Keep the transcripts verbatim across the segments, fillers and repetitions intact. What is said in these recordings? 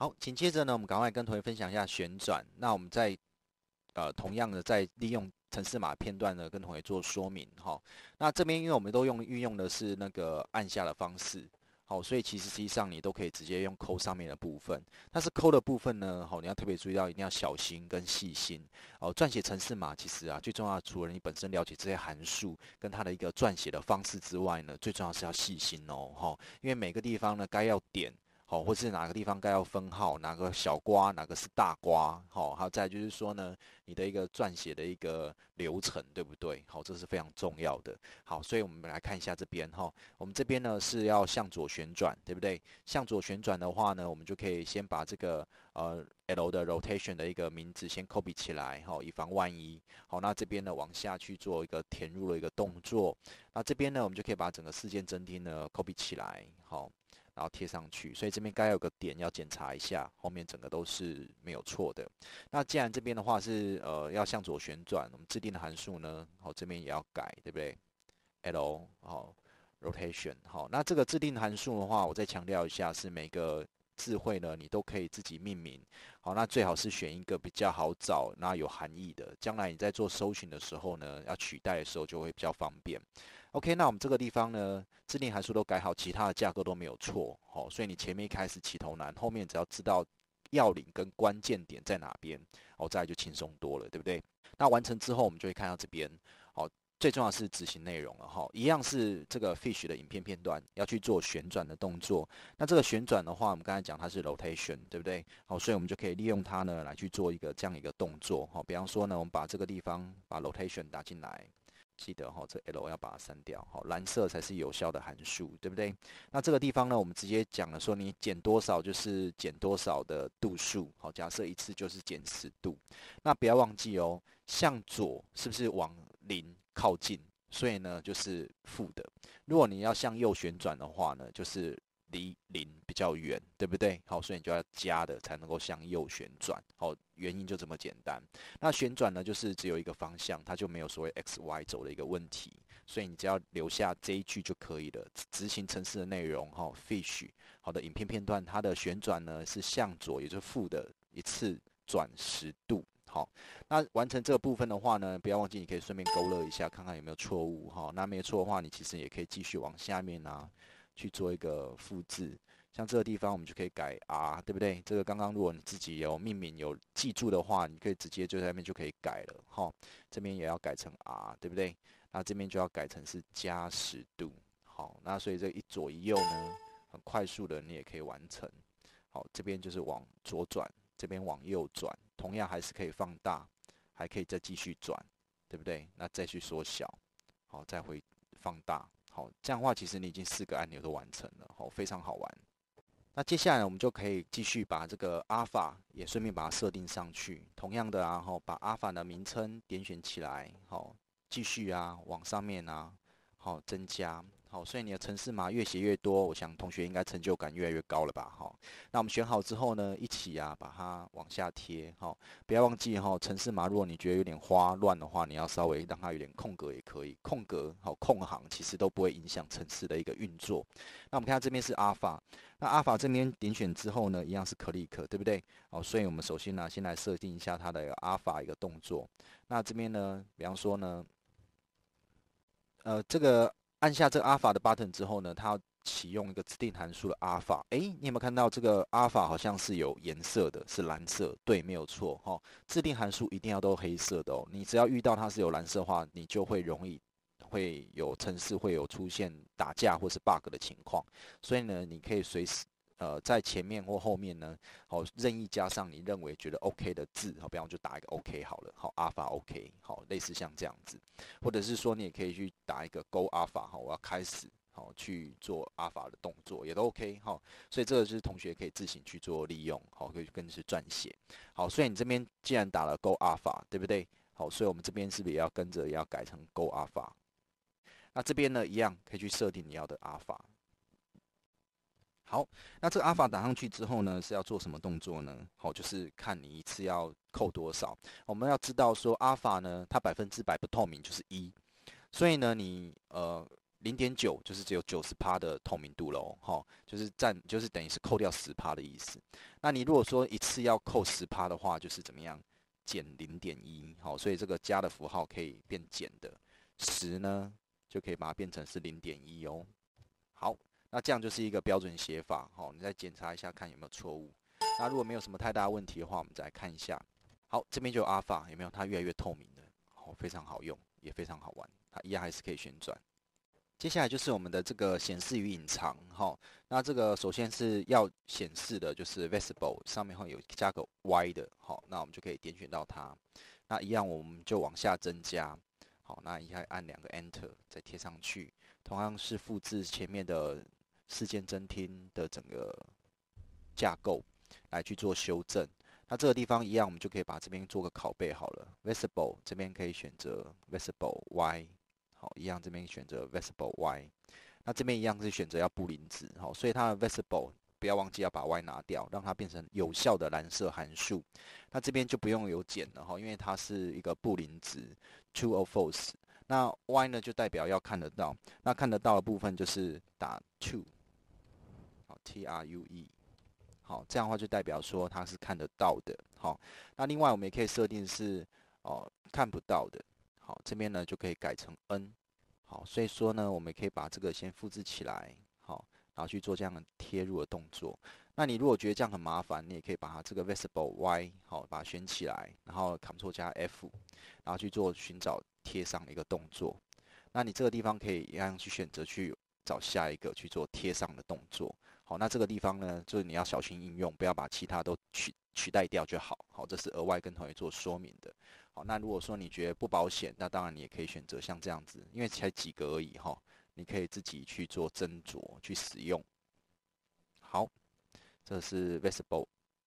好，紧接着呢，我们赶快跟同学分享一下旋转。那我们在呃同样的在利用程式码片段呢，跟同学做说明哈。那这边因为我们都用运用的是那个按下的方式，好，所以其实实际上你都可以直接用抠上面的部分。但是抠的部分呢，好，你要特别注意到，一定要小心跟细心。哦，撰写程式码其实啊，最重要的除了你本身了解这些函数跟它的一个撰写的方式之外呢，最重要是要细心哦，哈，因为每个地方呢该要点。好，或是哪个地方该要分号，哪个小瓜，哪个是大瓜，好，还有再就是说呢，你的一个撰写的一个流程，对不对？好，这是非常重要的。好，所以我们来看一下这边哈，我们这边呢是要向左旋转，对不对？向左旋转的话呢，我们就可以先把这个呃 L 的 rotation 的一个名字先 copy 起来，好，以防万一。好，那这边呢往下去做一个填入的一个动作，那这边呢我们就可以把整个事件真谛呢 copy 起来，好。然后贴上去，所以这边该有个点要检查一下，后面整个都是没有错的。那既然这边的话是呃要向左旋转，我们制定的函数呢，好这边也要改，对不对？L 好 rotation 好，那这个制定函数的话，我再强调一下，是每个智慧呢你都可以自己命名。好，那最好是选一个比较好找、那有含义的，将来你在做搜寻的时候呢，要取代的时候就会比较方便。OK，那我们这个地方呢，制定函数都改好，其他的架构都没有错，好、哦，所以你前面一开始起头难，后面只要知道要领跟关键点在哪边，哦，再来就轻松多了，对不对？那完成之后，我们就会看到这边，好、哦，最重要的是执行内容了哈、哦，一样是这个 Fish 的影片片段要去做旋转的动作。那这个旋转的话，我们刚才讲它是 rotation，对不对？好、哦，所以我们就可以利用它呢来去做一个这样一个动作，好、哦，比方说呢，我们把这个地方把 rotation 打进来。记得哈，这 L 要把它删掉，好，蓝色才是有效的函数，对不对？那这个地方呢，我们直接讲了说，你减多少就是减多少的度数，好，假设一次就是减十度，那不要忘记哦，向左是不是往零靠近？所以呢，就是负的。如果你要向右旋转的话呢，就是离零比较远，对不对？好，所以你就要加的才能够向右旋转。好，原因就这么简单。那旋转呢，就是只有一个方向，它就没有所谓 x y 轴的一个问题，所以你只要留下这一句就可以了。执行程式的内容，哈 ，fish 好的影片片段，它的旋转呢是向左，也就是负的一次转十度。好，那完成这个部分的话呢，不要忘记你可以顺便勾勒一下，看看有没有错误。哈，那没有错的话，你其实也可以继续往下面啊。去做一个复制。像这个地方，我们就可以改 R， 对不对？这个刚刚如果你自己有命名有记住的话，你可以直接就在那边就可以改了哈。这边也要改成 R， 对不对？那这边就要改成是加十度。好，那所以这一左一右呢，很快速的你也可以完成。好，这边就是往左转，这边往右转，同样还是可以放大，还可以再继续转，对不对？那再去缩小，好，再回放大。好，这样的话，其实你已经四个按钮都完成了，好，非常好玩。那接下来我们就可以继续把这个 alpha 也顺便把它设定上去。同样的啊，吼，把 alpha 的名称点选起来，好，继续啊，往上面啊，好，增加。好，所以你的程式码越写越多，我想同学应该成就感越来越高了吧？好，那我们选好之后呢，一起啊把它往下贴。好，不要忘记哈，程式码如果你觉得有点花乱的话，你要稍微让它有点空格也可以。空格好，空行其实都不会影响程式的一个运作。那我们看到这边是 alpha，那 alpha 这边点选之后呢，一样是 click，对不对？好，所以我们首先呢，先来设定一下它的 alpha 一个动作。那这边呢，比方说呢，呃，这个按下这个 alpha 的 button 之后呢，它要启用一个指定函数的 alpha。诶，你有没有看到这个 alpha 好像是有颜色的，是蓝色？对，没有错哈、哦。制定函数一定要都黑色的哦。你只要遇到它是有蓝色的话，你就会容易会有程式会有出现打架或是 bug 的情况。所以呢，你可以随时。呃，在前面或后面呢，好，任意加上你认为觉得 OK 的字，好，比方就打一个 OK 好了，好，alpha OK，好，类似像这样子。或者是说你也可以去打一个 Go Alpha 哈，我要开始好去做 Alpha 的动作也都 OK 哈，所以这个就是同学可以自行去做利用，好，可以跟是撰写。好，所以你这边既然打了 Go Alpha，对不对？好，所以我们这边是不是也要跟着也要改成 Go Alpha？那这边呢一样可以去设定你要的 Alpha。好，那这个 alpha 打上去之后呢，是要做什么动作呢？好，就是看你一次要扣多少。我们要知道说 alpha 呢，它百分之百不透明，就是一。所以呢，你呃零点九就是只有九十趴的透明度喽，哈，就是占就是等于是扣掉十趴的意思。那你如果说一次要扣十趴的话，就是怎么样减零点一，好，所以这个加的符号可以变减的，十呢就可以把它变成是零点一哦。好，那这样就是一个标准写法，好，你再检查一下看有没有错误。那如果没有什么太大问题的话，我们再来看一下。好，这边就有 Alpha 有没有？它越来越透明了，好，非常好用，也非常好玩，它一样还是可以旋转。接下来就是我们的这个显示与隐藏，哈，那这个首先是要显示的，就是 visible 上面会有加个 Y 的，好，那我们就可以点选到它。那一样我们就往下增加，好，那一下按两个 Enter 再贴上去，同样是复制前面的事件侦听的整个架构来去做修正。那这个地方一样，我们就可以把这边做个拷贝好了 ，visible 这边可以选择 visible Y。好，一样这边选择 visible Y， 那这边一样是选择要布林值，好，所以它的 visible 不要忘记要把 Y 拿掉，让它变成有效的蓝色函数。那这边就不用有减了哈，因为它是一个布林值 true or false。那 Y 呢就代表要看得到，那看得到的部分就是打 true， 好 T R U E， 好，这样的话就代表说它是看得到的。好，那另外我们也可以设定是哦看不到的。好，这边呢就可以改成 N。好，所以说呢，我们可以把这个先复制起来，好，然后去做这样的贴入的动作。那你如果觉得这样很麻烦，你也可以把它这个 visible Y 好，把它选起来，然后 Ctrl 加 F， 然后去做寻找贴上的一个动作。那你这个地方可以一样去选择去找下一个去做贴上的动作。好，那这个地方呢，就是你要小心应用，不要把其他都取取代掉就好。好，这是额外跟同学做说明的。好，那如果说你觉得不保险，那当然你也可以选择像这样子，因为才几个而已哈，你可以自己去做斟酌去使用。好，这是 visible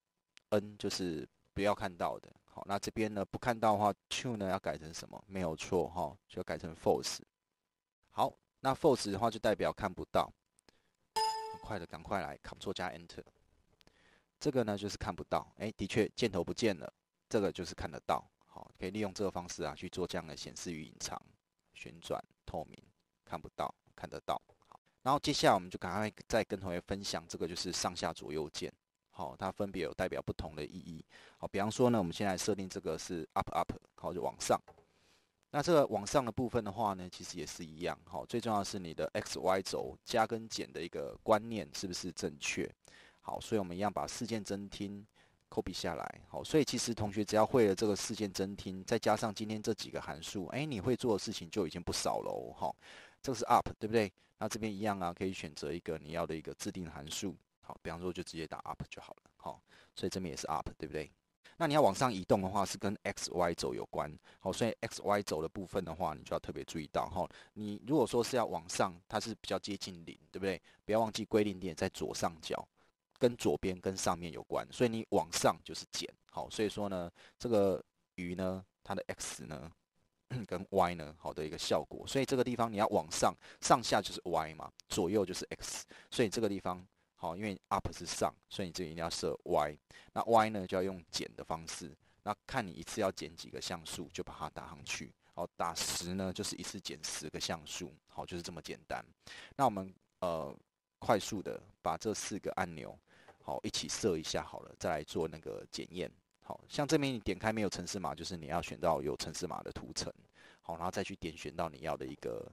N， 就是不要看到的。好，那这边呢不看到的话 ，true 呢要改成什么？没有错哈，就要改成 false。好，那 false 的话就代表看不到。很快的，赶快来 Ctrl 加 Enter。这个呢就是看不到，哎，的确箭头不见了，这个就是看得到。好，可以利用这个方式啊去做这样的显示与隐藏、旋转、透明、看不到、看得到。好，然后接下来我们就赶快再跟同学分享这个就是上下左右键。好，它分别有代表不同的意义。好，比方说呢，我们现在设定这个是 up up， 好就往上。那这个往上的部分的话呢，其实也是一样。好，最重要的是你的 X Y 轴加跟减的一个观念是不是正确？好，所以我们一样把事件侦听 copy 下来。好，所以其实同学只要会了这个事件侦听，再加上今天这几个函数，哎，你会做的事情就已经不少喽。好，这个是 up， 对不对？那这边一样啊，可以选择一个你要的一个自定函数。好，比方说就直接打 up 就好了。好，所以这边也是 up， 对不对？那你要往上移动的话，是跟 X Y 轴有关。好，所以 X Y 轴的部分的话，你就要特别注意到。哈，你如果说是要往上，它是比较接近零，对不对？不要忘记归零点在左上角。跟左边跟上面有关，所以你往上就是减。好，所以说呢，这个鱼呢，它的 x 呢跟 y 呢，好的一个效果。所以这个地方你要往上，上下就是 y 嘛，左右就是 x。所以这个地方好，因为 up 是上，所以你这里一定要设 y。那 y 呢就要用减的方式，那看你一次要减几个像素，就把它打上去。好，打十呢就是一次减十个像素，好，就是这么简单。那我们呃快速的把这四个按钮。好，一起设一下好了，再来做那个检验。好像这边你点开没有程式码，就是你要选到有程式码的图层。好，然后再去点选到你要的一个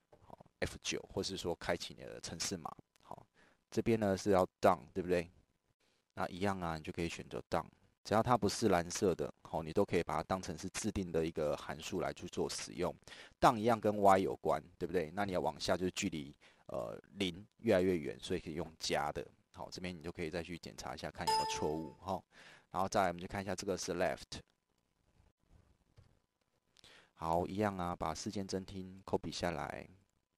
F 九，或是说开启你的程式码。好，这边呢是要 done， 对不对？那一样啊，你就可以选择 done， 只要它不是蓝色的，好，你都可以把它当成是自定的一个函数来去做使用。done 一样跟 y 有关，对不对？那你要往下就是距离呃零越来越远，所以可以用加的。好，这边你就可以再去检查一下，看有没有错误哈。然后再来，我们就看一下这个是 left。好，一样啊，把事件侦听 copy 下来。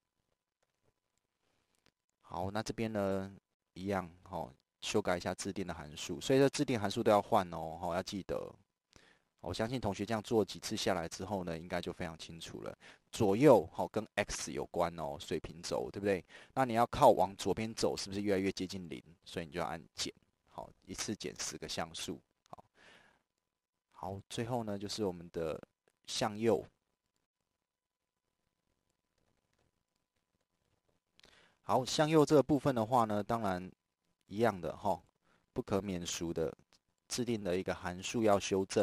好，那这边呢，一样哈，修改一下自定的函数，所以这自定函数都要换哦，好，要记得。我相信同学这样做几次下来之后呢，应该就非常清楚了。左右好跟 x 有关哦，水平轴对不对？那你要靠往左边走，是不是越来越接近零？所以你就要按减，好，一次减十个像素。好，好，最后呢就是我们的向右。 好，向右这个部分的话呢，当然一样的哈，不可免俗的制定的一个函数要修正。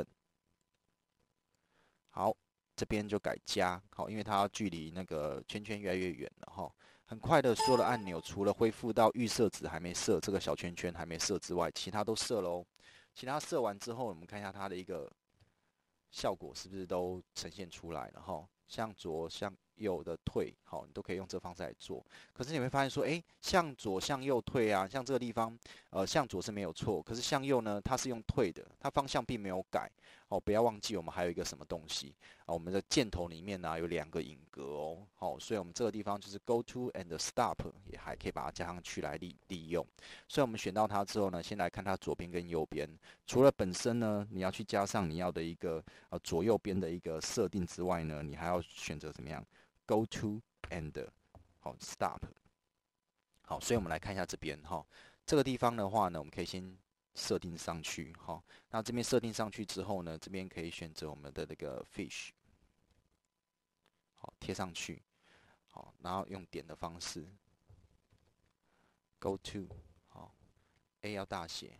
好，这边就改加，好，因为它距离那个圈圈越来越远了哈。很快的，所有的按钮除了恢复到预设值还没设，这个小圈圈还没设之外，其他都设喽。其他设完之后，我们看一下它的一个效果是不是都呈现出来了哈？向左、向右的退，好，你都可以用这方式来做。可是你会发现说，哎，向左、向右退啊，像这个地方，呃，向左是没有错，可是向右呢，它是用退的，它方向并没有改。哦，不要忘记我们还有一个什么东西啊？我们的箭头里面呢、啊、有两个引格哦，好、哦，所以我们这个地方就是 go to and stop， 也还可以把它加上去来利利用。所以我们选到它之后呢，先来看它左边跟右边。除了本身呢，你要去加上你要的一个呃左右边的一个设定之外呢，你还要选择怎么样 go to and 好、哦、stop。好，所以我们来看一下这边哈、哦，这个地方的话呢，我们可以先设定上去，好，那这边设定上去之后呢，这边可以选择我们的那个 fish， 好，贴上去，好，然后用点的方式 go to， 好 ，A 要大写，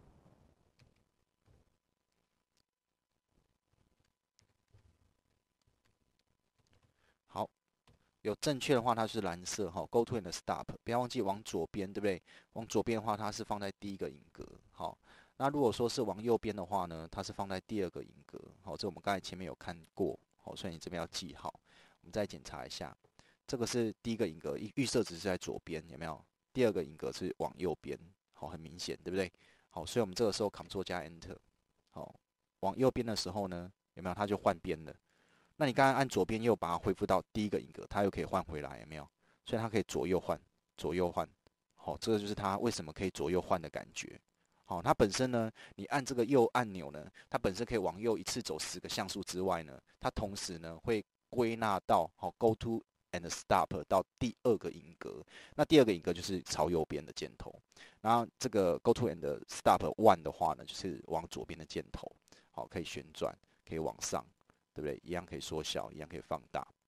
好，有正确的话它是蓝色，哈 ，go to and stop， 不要忘记往左边，对不对？往左边的话它是放在第一个引格，好。那如果说是往右边的话呢，它是放在第二个引格，好，这我们刚才前面有看过，好，所以你这边要记好。我们再检查一下，这个是第一个引格，预设值是在左边，有没有？第二个引格是往右边，好，很明显，对不对？好，所以我们这个时候 Ctrl 加 Enter， 好，往右边的时候呢，有没有？它就换边了。那你刚刚按左边又把它恢复到第一个引格，它又可以换回来，有没有？所以它可以左右换，左右换，好，这个就是它为什么可以左右换的感觉。好，它本身呢，你按这个右按钮呢，它本身可以往右一次走十个像素之外呢，它同时呢会归纳到好 go to and stop 到第二个引格，那第二个引格就是朝右边的箭头，然后这个 go to and stop one 的话呢，就是往左边的箭头，好，可以旋转，可以往上，对不对？一样可以缩小，一样可以放大。